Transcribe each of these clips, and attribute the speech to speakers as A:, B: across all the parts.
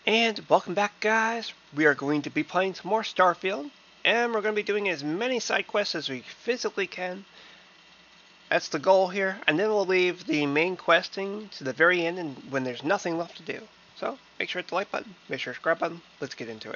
A: And welcome back, guys. We are going to be playing some more Starfield, and we're going to be doing as many side quests as we physically can. That's the goal here, and then we'll leave the main questing to the very end and when there's nothing left to do. So, make sure to hit the like button, make sure to subscribe button, let's get into it.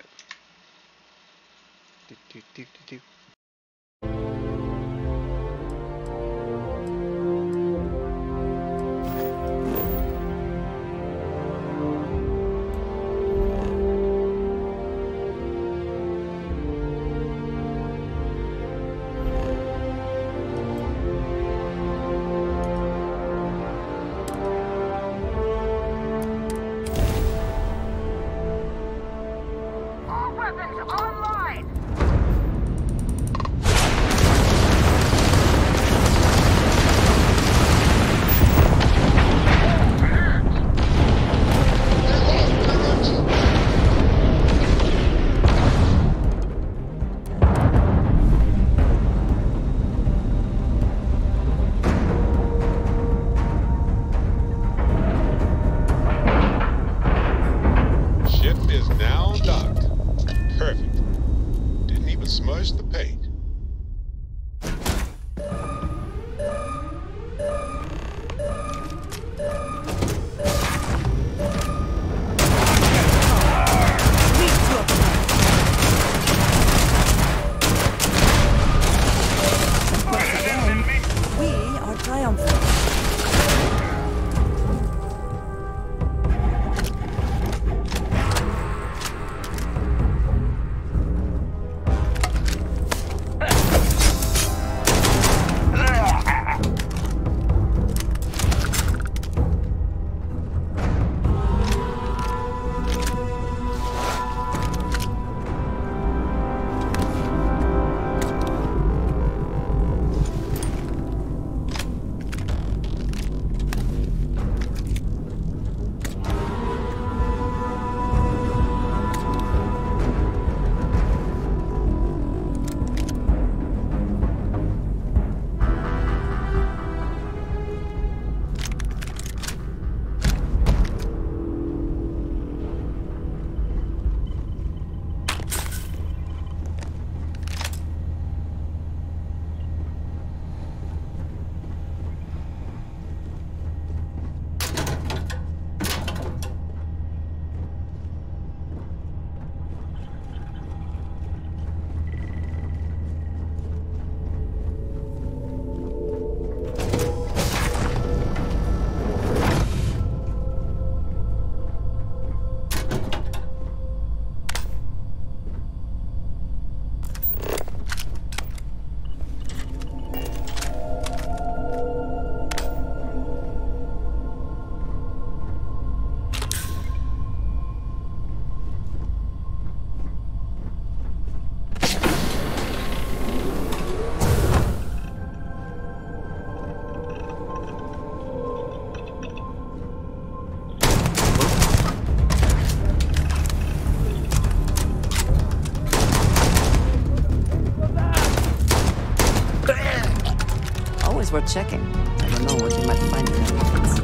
B: Smudge the paint.
C: We are triumphant. Always worth checking. I don't know what you might find in evidence.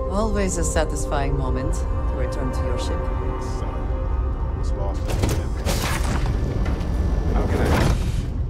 C: Always a satisfying moment to return to your ship.
B: Son was lost in the wind. How can I help?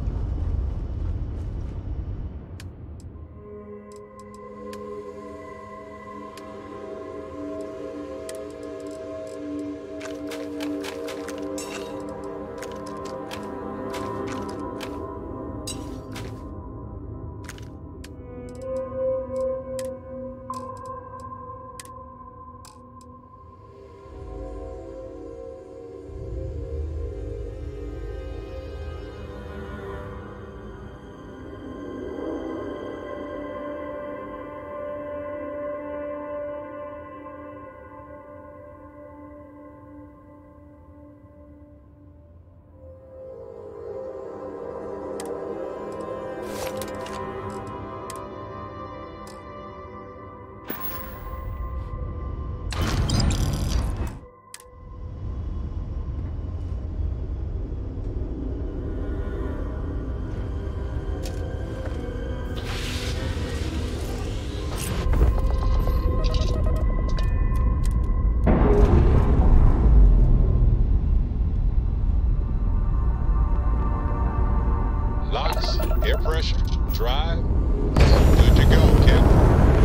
B: Air pressure, drive, good to go, Captain.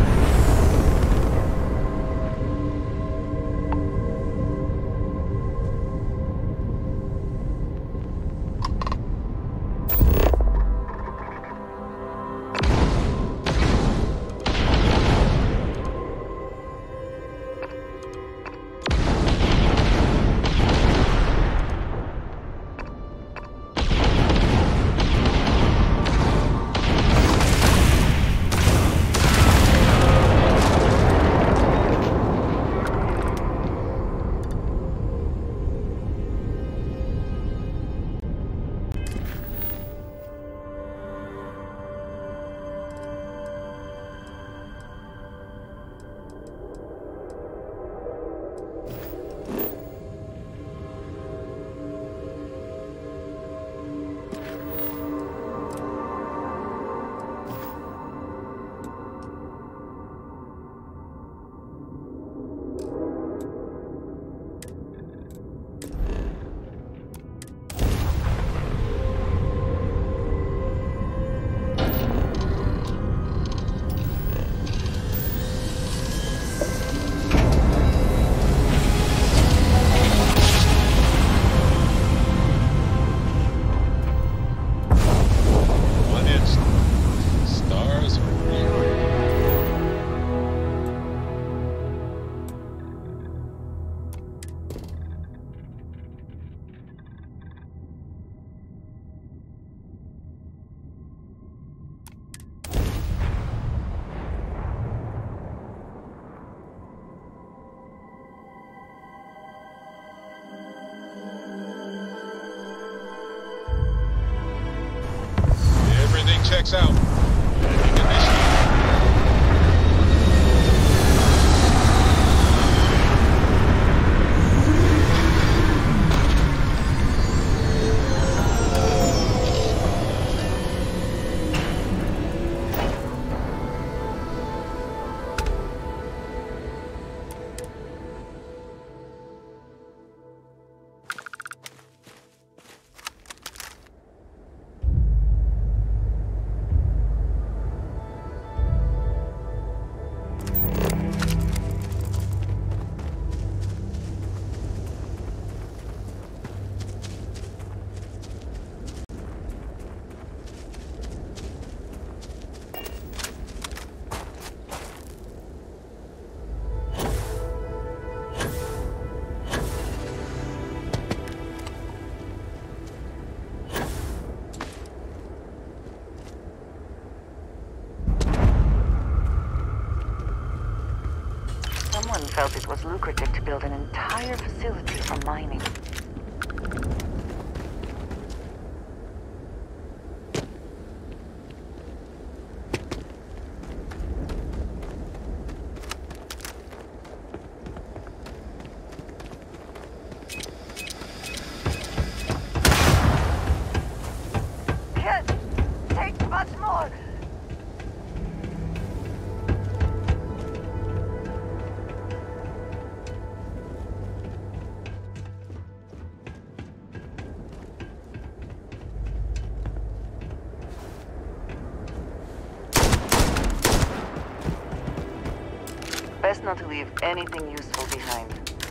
B: Checks out.
D: Someone felt it was lucrative to build an entire facility for mining. Yes! Take much more! Best not to leave anything useful behind.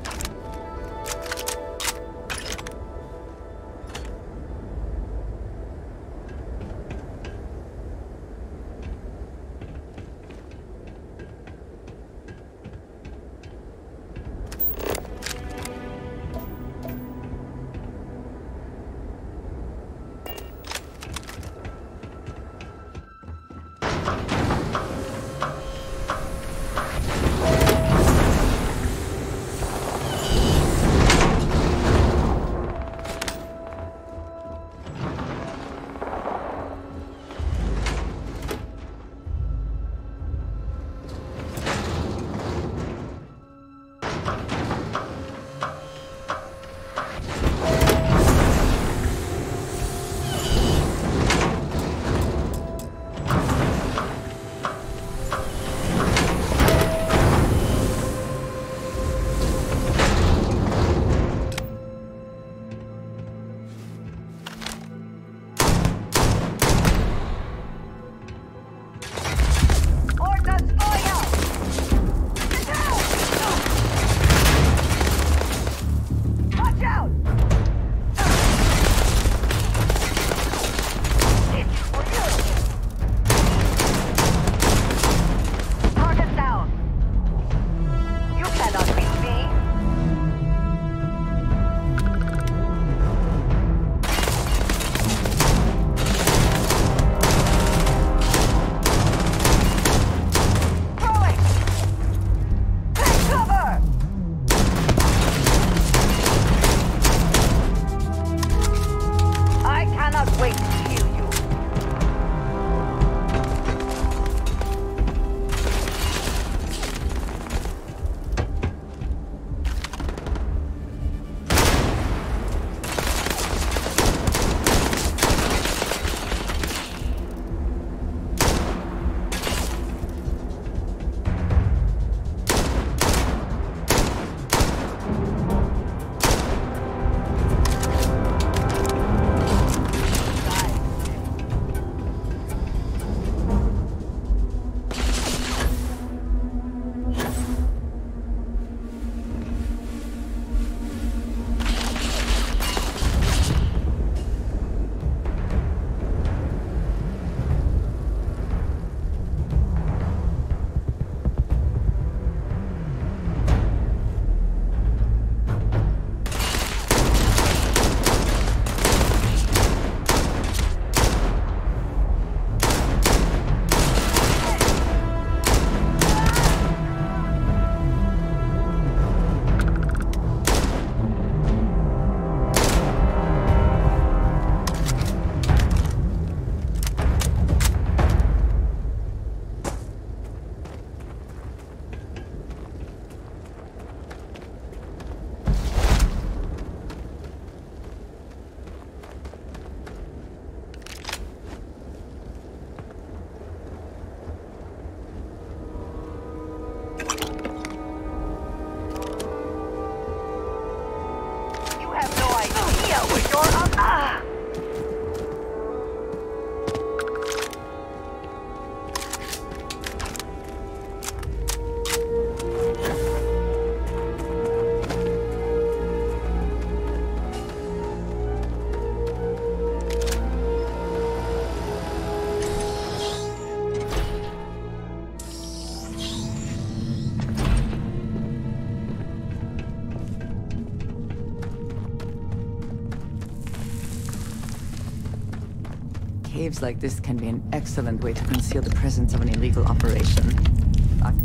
C: Caves like this can be an excellent way to conceal the presence of an illegal operation. Fuck.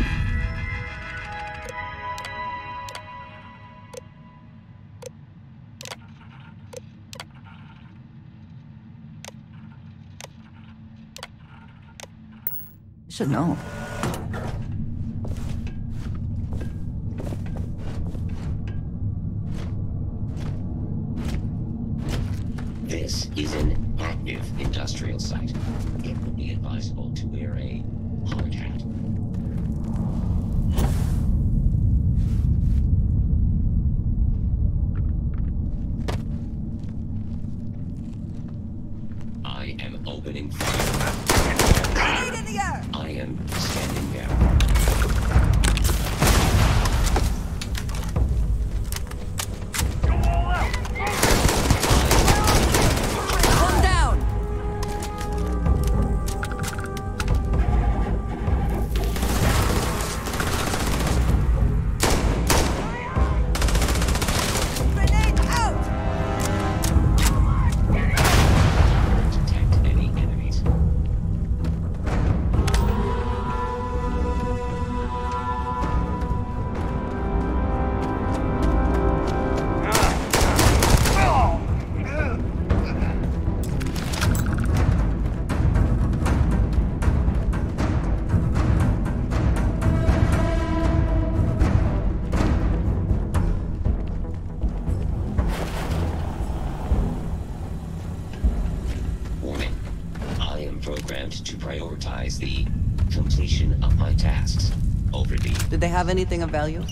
C: You should know.
E: This is an active industrial site. It would be advisable to wear a hard hat. I am opening fire. Grenade in the air! I am standing down.
C: Did they have anything of value?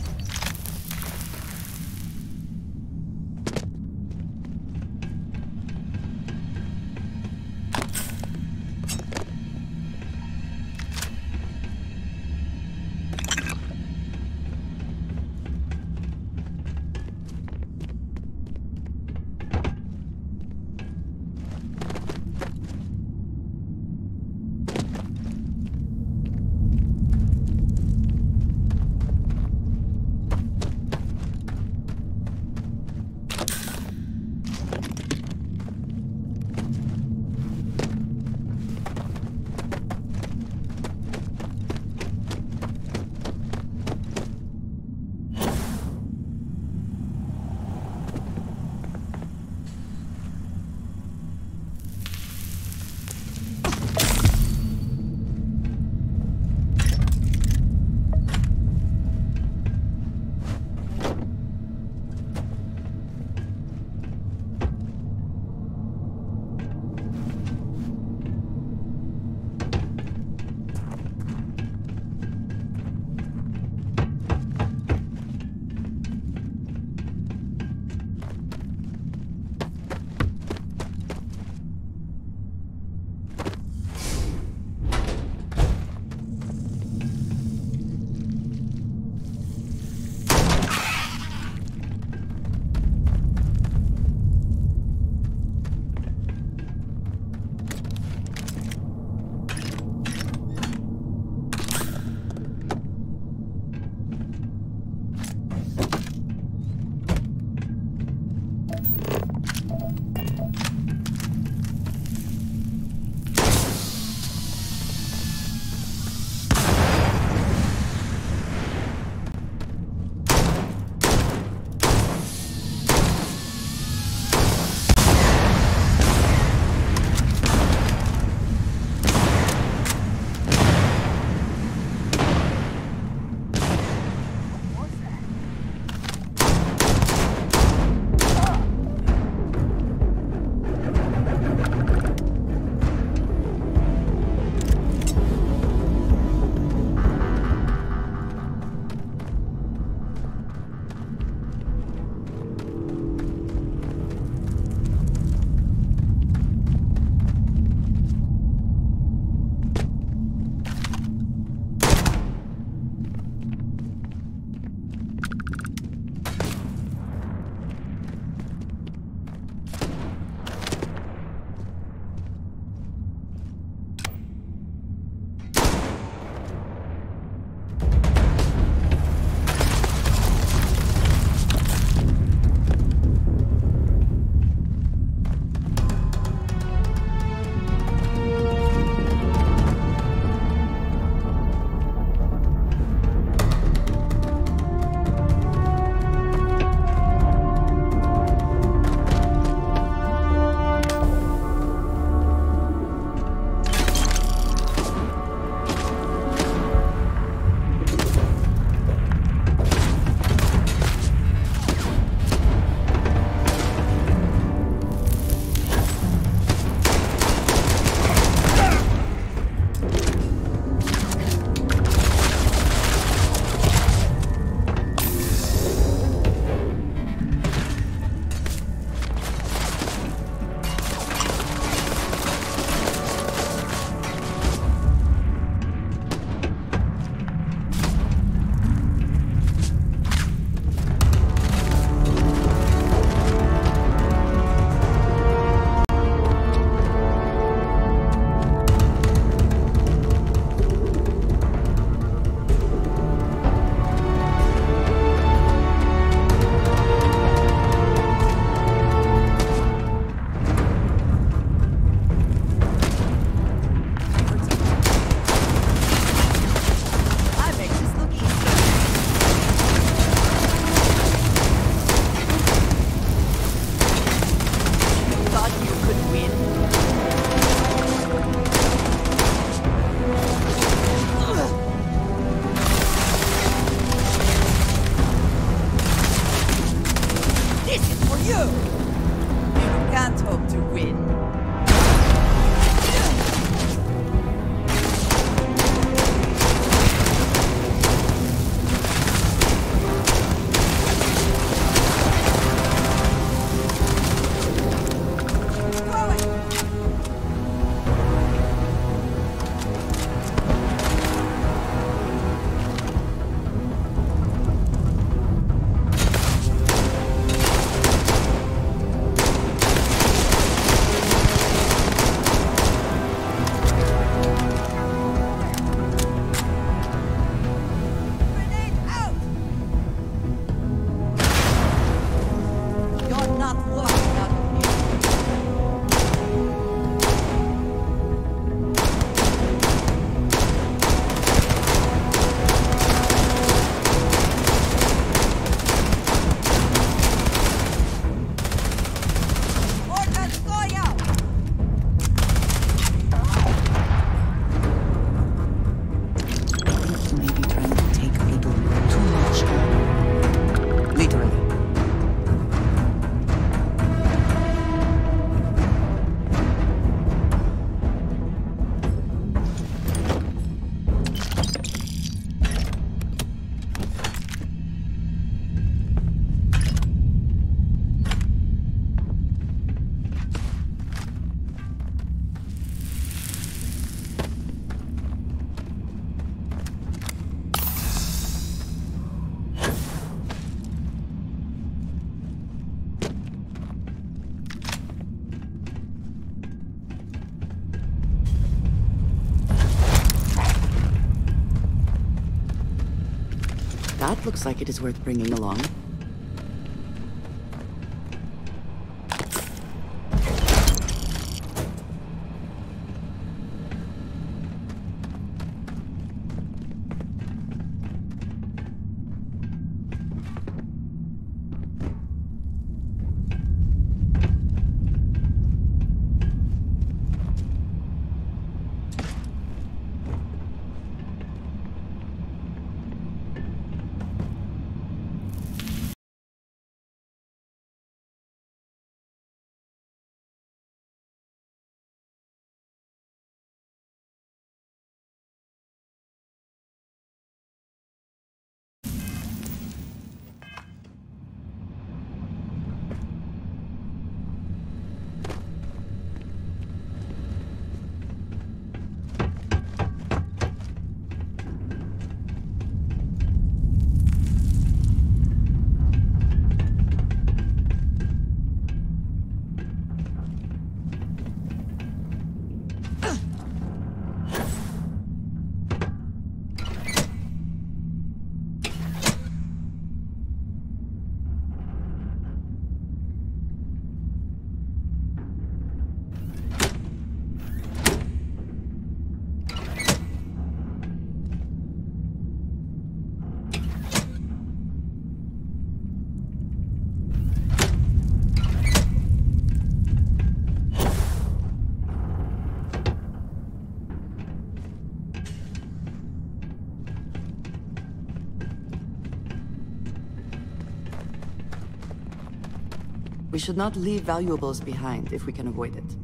C: That looks like it is worth bringing along. We should not leave valuables behind if we can avoid it.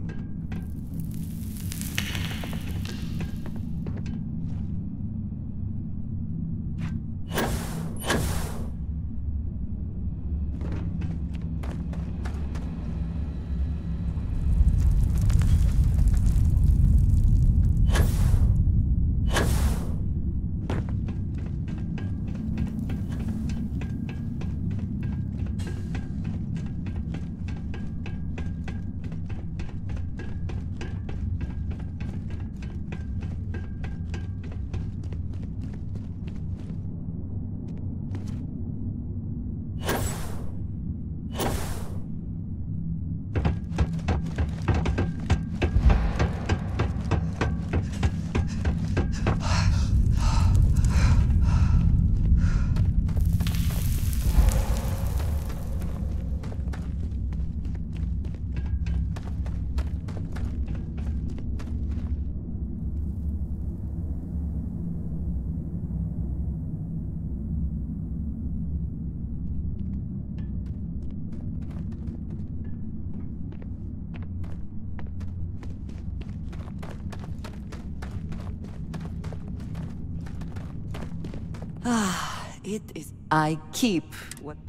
C: It is... I keep what...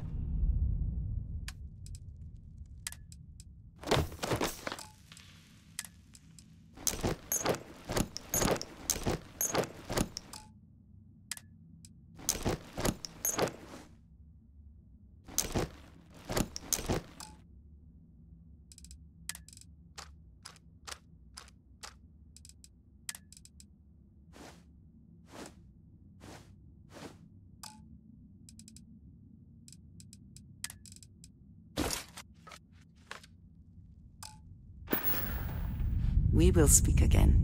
C: We will speak again.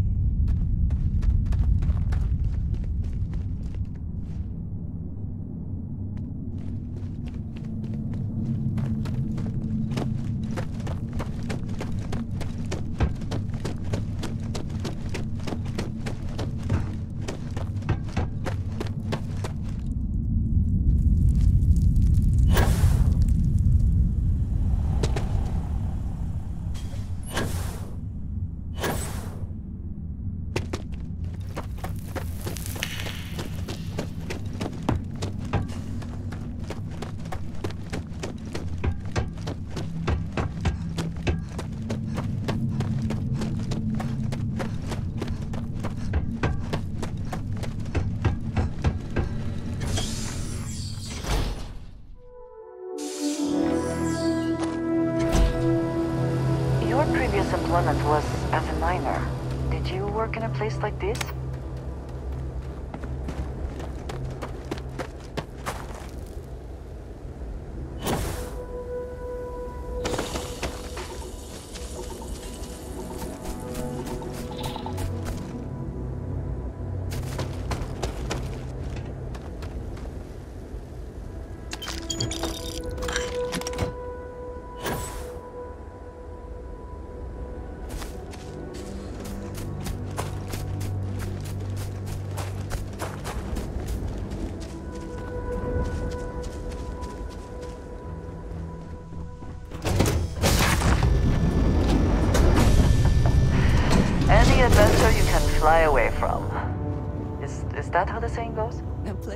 D: Your previous employment was as a miner. Did you work in a place like this?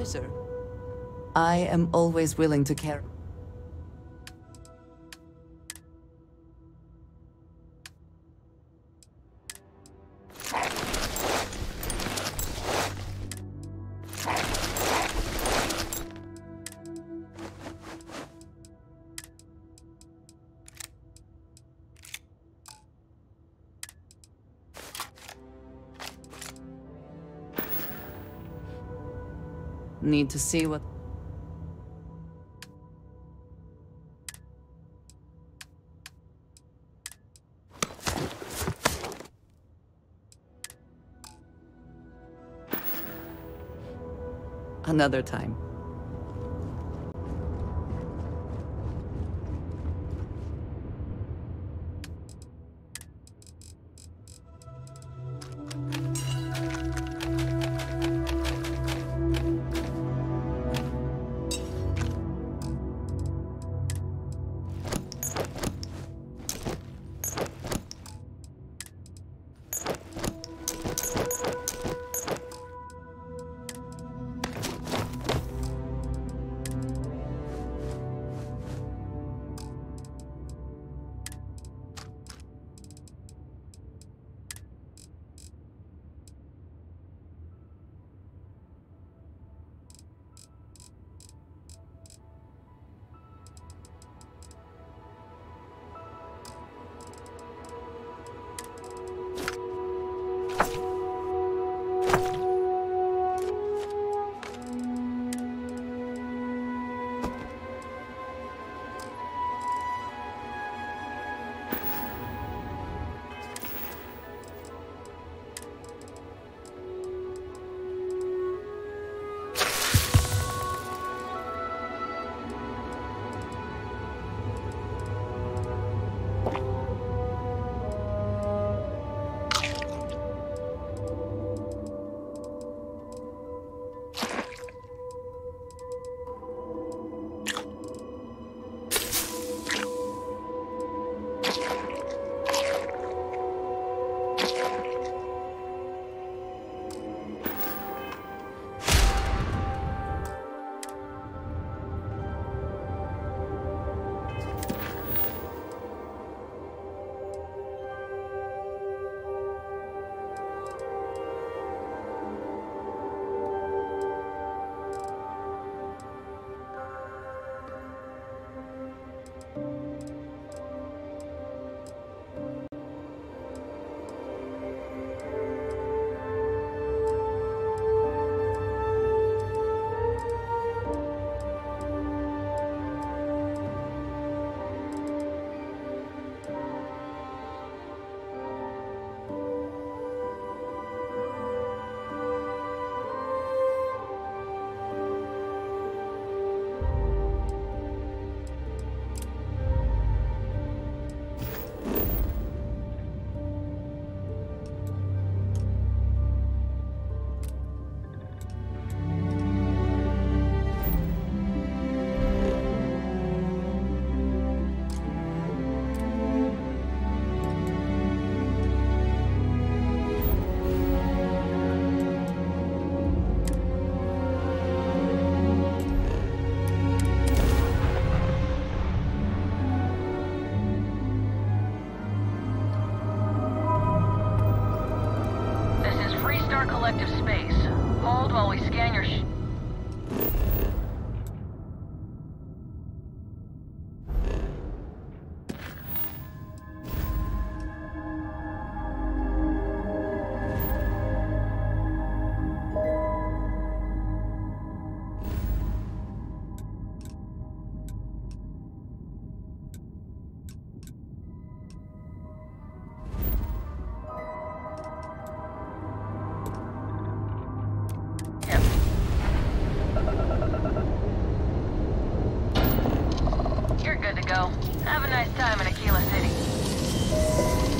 C: sir. I am always willing to care. Need to see what... Another time.
F: Collective space. Hold while we scan your go. Have a nice time in Aquila City.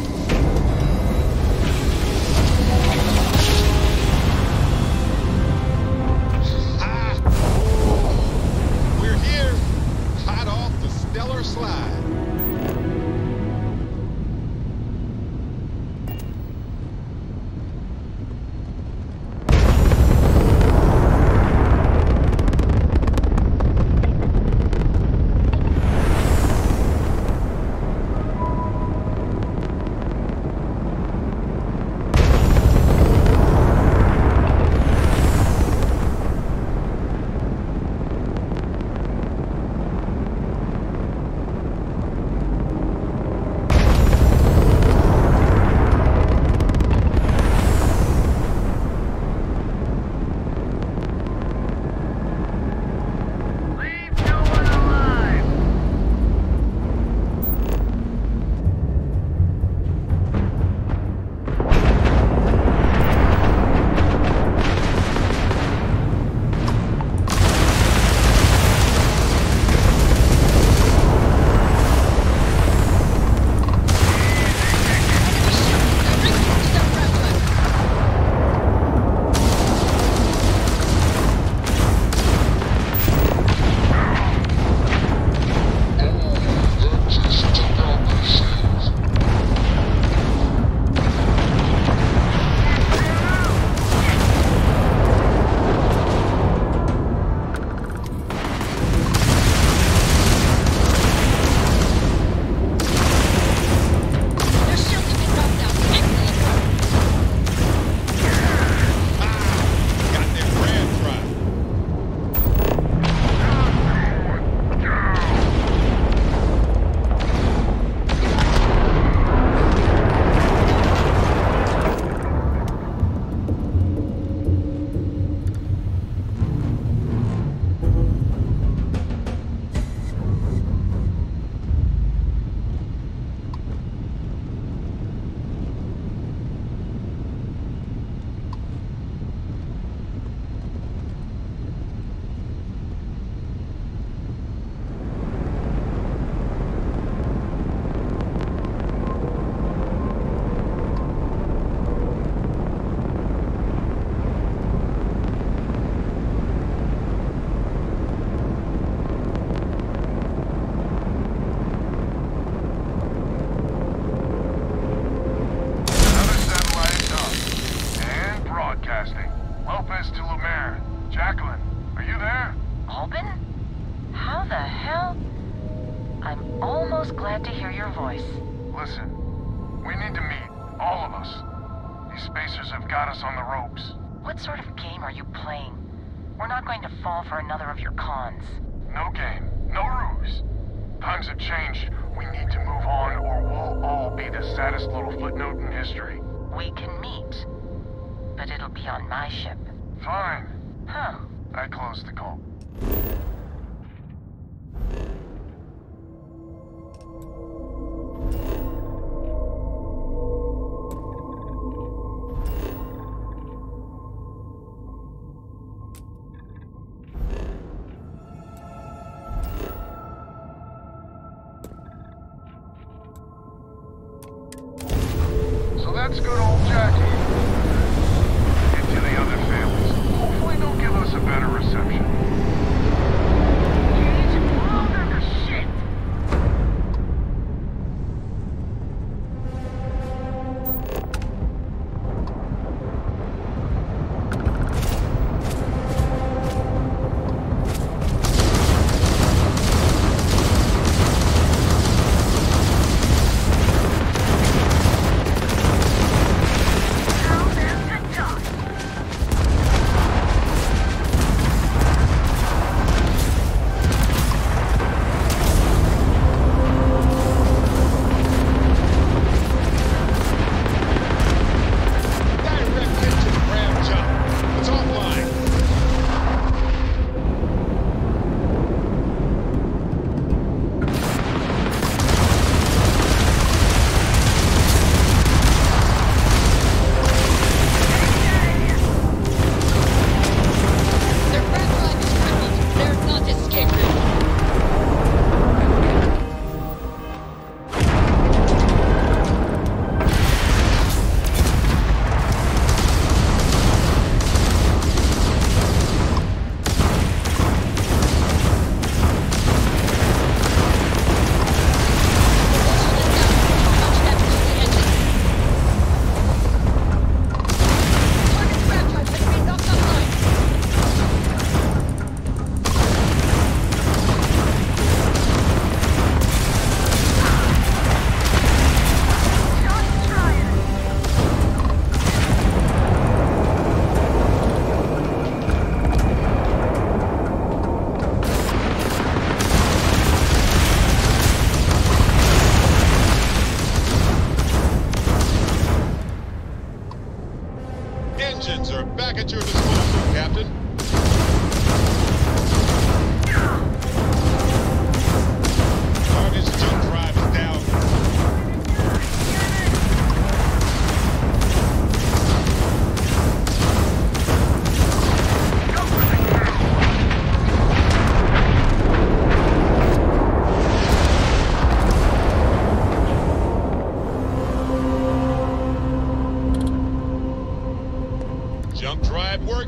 B: We're here, hot off the stellar slide.
F: the hell? I'm almost glad to hear your voice.
G: Listen, we need to meet, all of us. These spacers have got us on the ropes.
F: What sort of game are you playing? We're not going to fall for another of your cons.
G: No game, no ruse. Times have changed. We need to move on, or we'll all be the saddest little footnote in history.
F: We can meet, but it'll be on my ship.
G: Fine.
F: Huh.
G: I close the call. So that's good old Jackie. And to the other families, hopefully they'll give us a better reception.
B: Engines are back at your disposal, Captain. Target's jump drive is down. Jump drive working.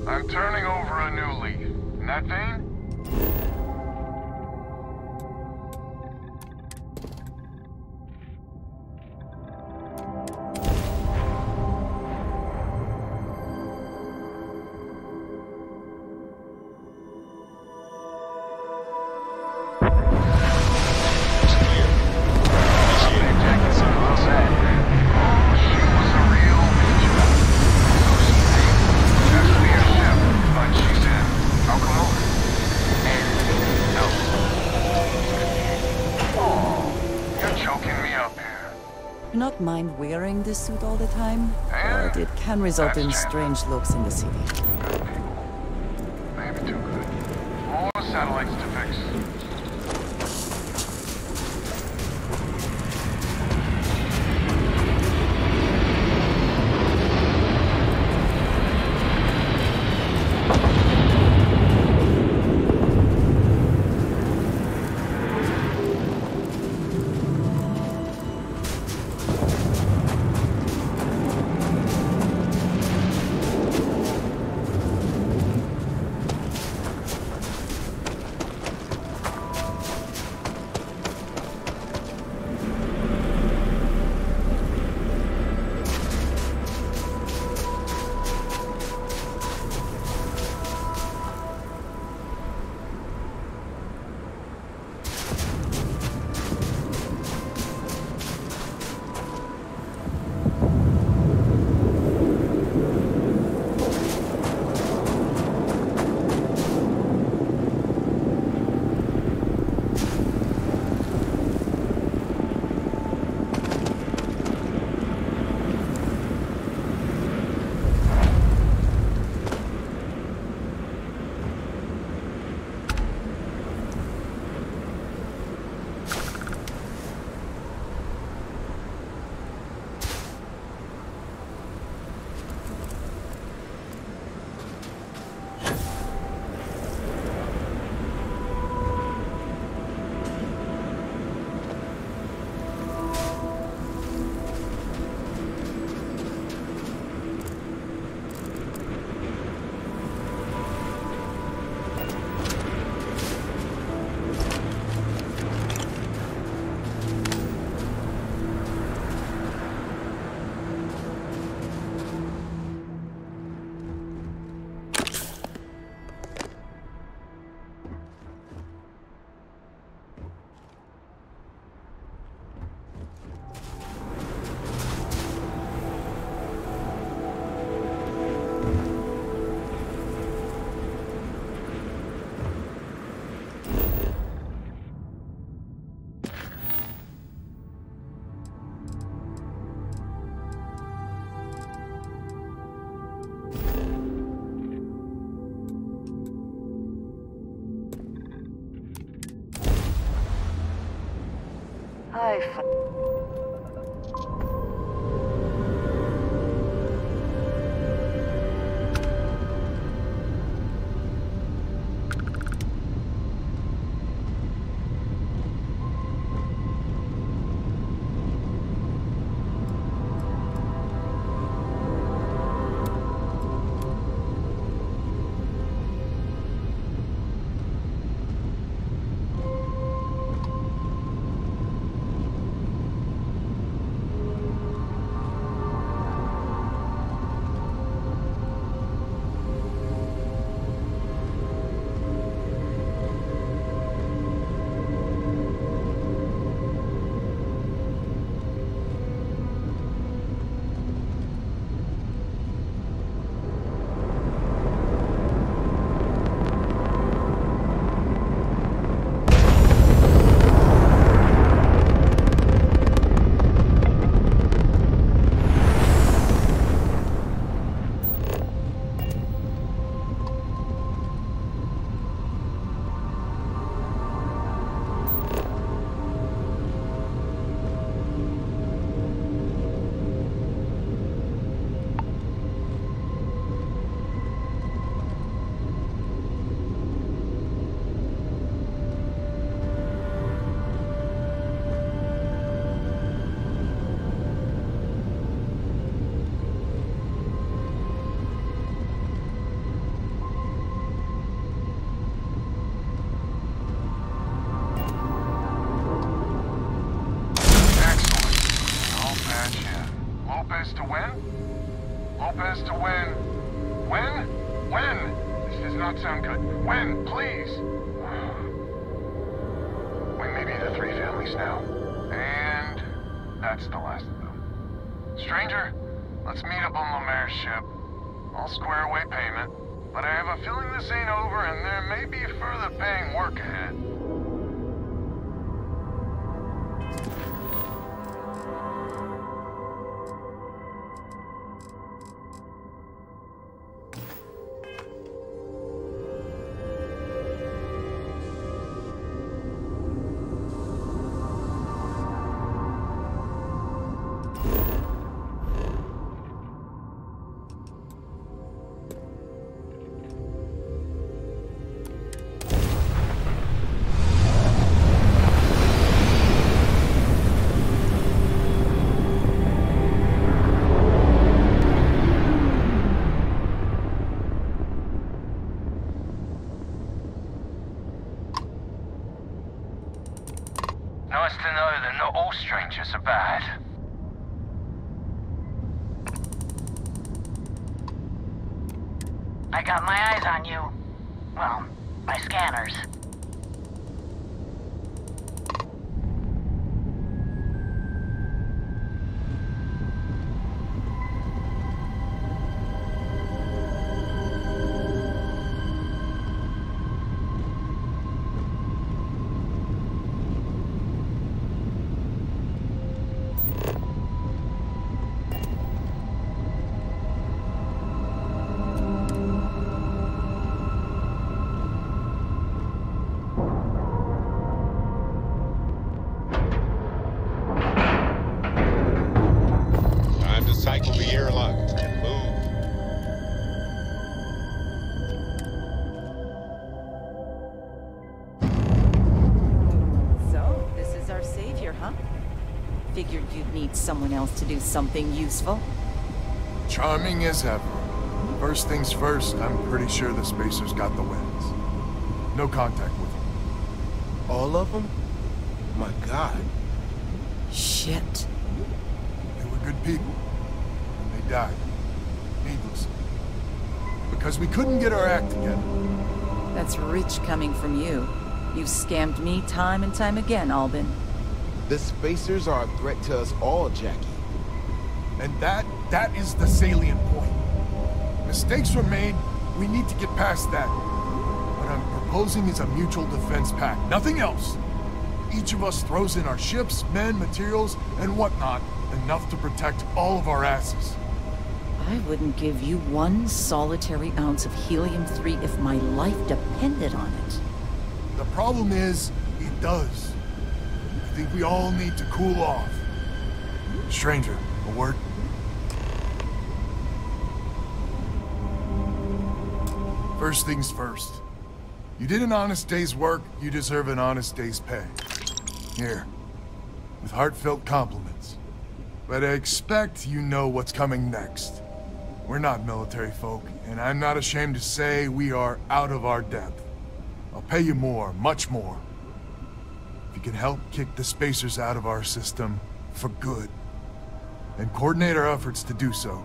G: I'm turning over a new leaf. In that vein?
C: Not mind wearing this suit all the time, but it can result in strange looks in the city.
G: Good people. Maybe too good. More satellites to fix. When? This does not sound good. When? Please. We may be the three families now. And that's the last of them. Stranger, let's meet up on Lemaire's ship. I'll square away payment. But I have a feeling this ain't over and there may be further paying work ahead. Nice to know that not all strangers are bad.
F: I got my eyes on you. Well, my scanners.
B: Cycle the airlock and move.
C: So, this is our savior, huh? Figured you'd need someone else to do something useful.
H: Charming as ever. First things first, I'm pretty sure the Spacers got the wins. No contact with them.
B: All of them? My God.
C: Shit.
H: They were good people. And they died. Needlessly. Because we couldn't get our act together.
C: That's rich coming from you. You've scammed me time and time again, Albin.
I: The Spacers are a threat to us all, Jackie.
H: And that is the salient point. Mistakes were made, we need to get past that. What I'm proposing is a mutual defense pact, nothing else. Each of us throws in our ships, men, materials, and whatnot, enough to protect all of our asses.
C: I wouldn't give you one solitary ounce of helium-3 if my life depended on it.
H: The problem is, it does. I think we all need to cool off. Stranger, a word? First things first. You did an honest day's work, you deserve an honest day's pay. Here, with heartfelt compliments. But I expect you know what's coming next. We're not military folk, and I'm not ashamed to say we are out of our depth. I'll pay you more, much more. If you can help kick the Spacers out of our system for good, and coordinate our efforts to do so.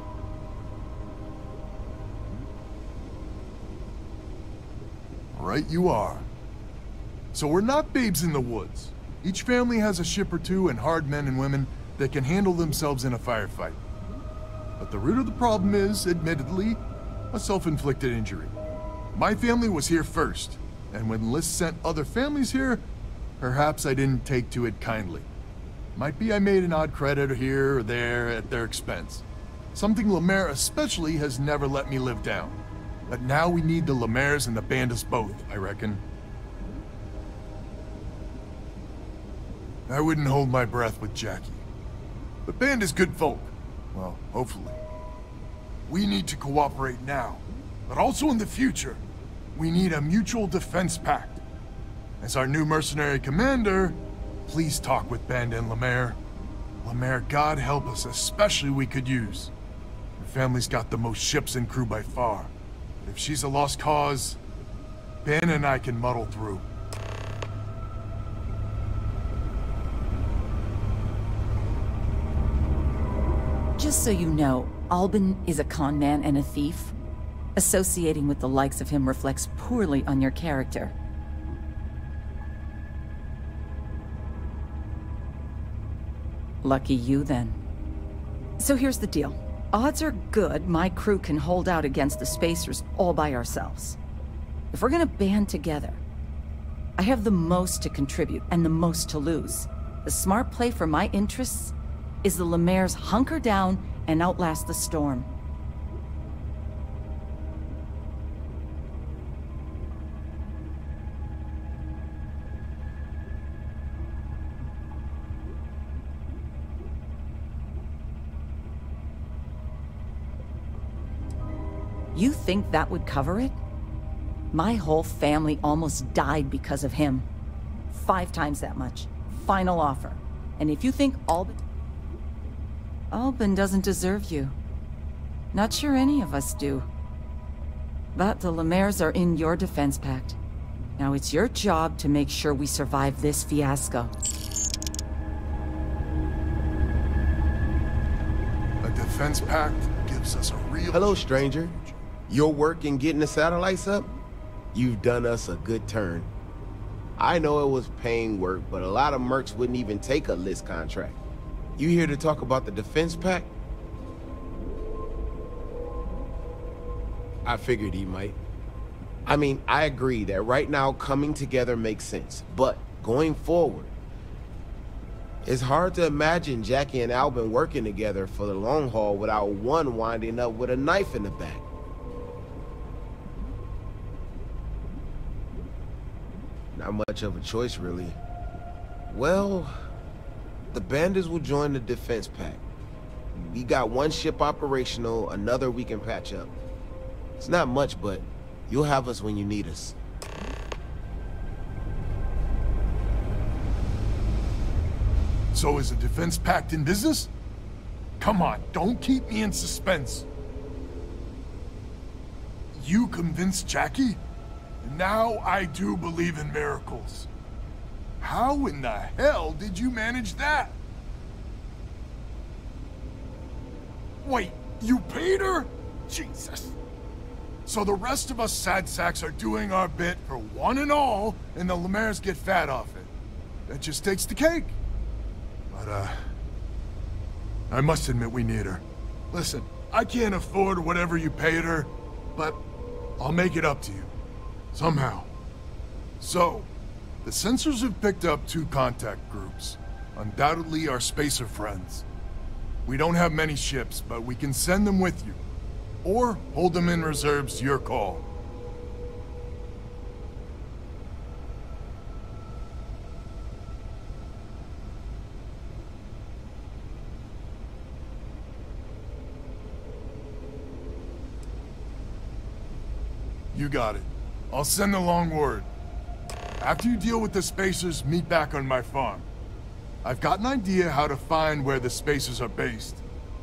H: Right you are. So we're not babes in the woods. Each family has a ship or two and hard men and women that can handle themselves in a firefight. But the root of the problem is, admittedly, a self-inflicted injury. My family was here first, and when Liz sent other families here, perhaps I didn't take to it kindly. Might be I made an odd credit here or there at their expense. Something Lemaire especially has never let me live down. But now we need the Lemaires and the Bandas both, I reckon. I wouldn't hold my breath with Jackie. But Banda's good folk. Well, hopefully. We need to cooperate now, but also in the future. We need a mutual defense pact. As our new mercenary commander, please talk with Banda and Lemaire. Lemaire, God help us, especially we could use. Her family's got the most ships and crew by far. But if she's a lost cause, Banda and I can muddle through.
C: Just so you know, Albin is a con man and a thief. Associating with the likes of him reflects poorly on your character. Lucky you, then. So here's the deal. Odds are good my crew can hold out against the Spacers all by ourselves. If we're gonna band together, I have the most to contribute and the most to lose. The smart play for my interests is the Lemaire's hunker down and outlast the storm. You think that would cover it? My whole family almost died because of him. 5 times that much. Final offer. And if you think Albin doesn't deserve you. Not sure any of us do. But the Lemaire's are in your defense pact. Now it's your job to make sure we survive this fiasco.
H: A defense pact gives us a real...
I: Hello, stranger. Your work in getting the satellites up? You've done us a good turn. I know it was paying work, but a lot of mercs wouldn't even take a list contract. You here to talk about the defense pact? I figured he might. I mean, I agree that right now coming together makes sense, but going forward, it's hard to imagine Jackie and Albin working together for the long haul without one winding up with a knife in the back. Not much of a choice, really. Well, the bandits will join the defense pact. We got one ship operational, another we can patch up. It's not much, but you'll have us when you need us.
H: So is the defense pact in business? Come on, don't keep me in suspense. You convinced Jackie? Now I do believe in miracles. How in the hell did you manage that? Wait, you paid her? Jesus. So the rest of us sad sacks are doing our bit for one and all, and the Lemaire's get fat off it. That just takes the cake. But, I must admit we need her. Listen, I can't afford whatever you paid her, but I'll make it up to you. Somehow. So, the sensors have picked up 2 contact groups. Undoubtedly our spacer friends. We don't have many ships, but we can send them with you. Or hold them in reserves, your call. You got it. I'll send the long word. After you deal with the Spacers, meet back on my farm. I've got an idea how to find where the Spacers are based.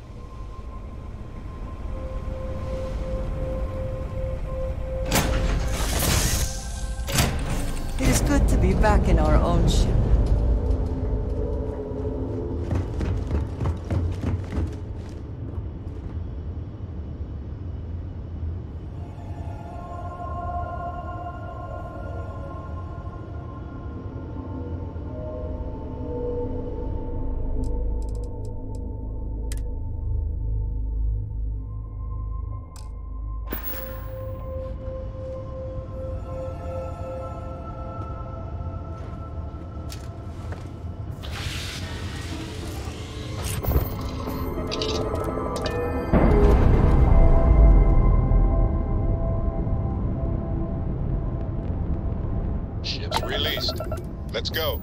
C: It is good to be back in our own ship.
B: Ships released. Let's go.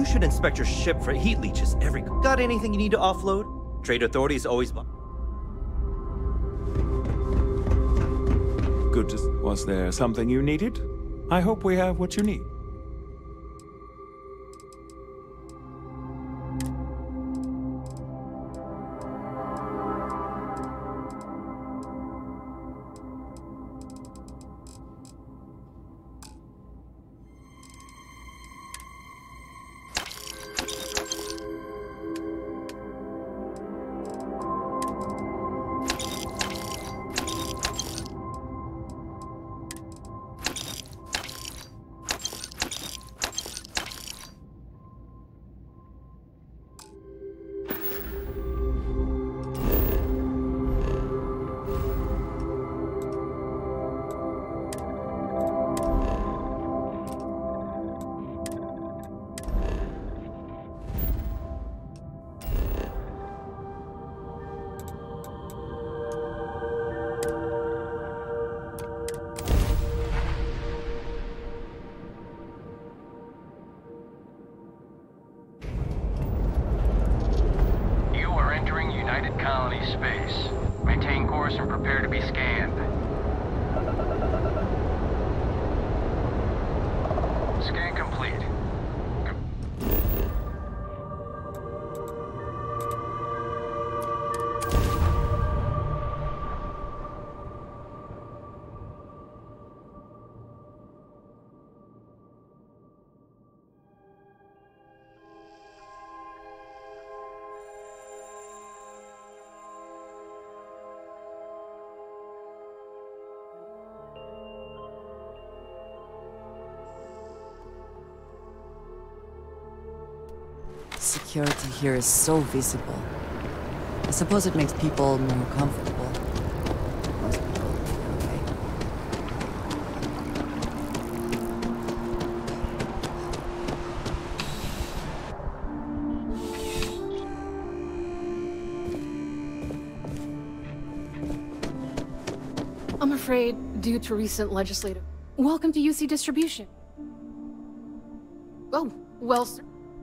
J: should inspect your ship for heat leeches every... Got anything you need to offload? Trade authorities always...
K: Good. Was there something you needed? I hope we have what you need.
G: Colony space. Maintain course and prepare to be scanned. Scan complete.
L: Security here is so visible. I suppose it makes people more comfortable. Most people feel okay.
M: I'm afraid, due to recent legislative... Welcome to UC Distribution. Oh, well, sir.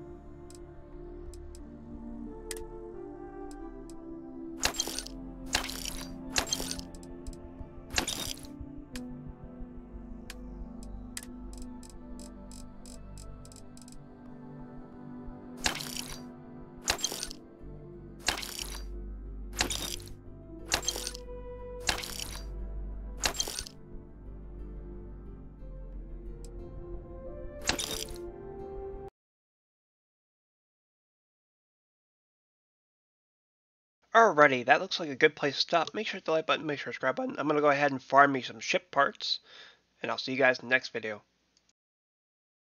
A: Alrighty, that looks like a good place to stop. Make sure to hit the like button, make sure to subscribe button. I'm going to go ahead and farm me some ship parts, and I'll see you guys in the next video.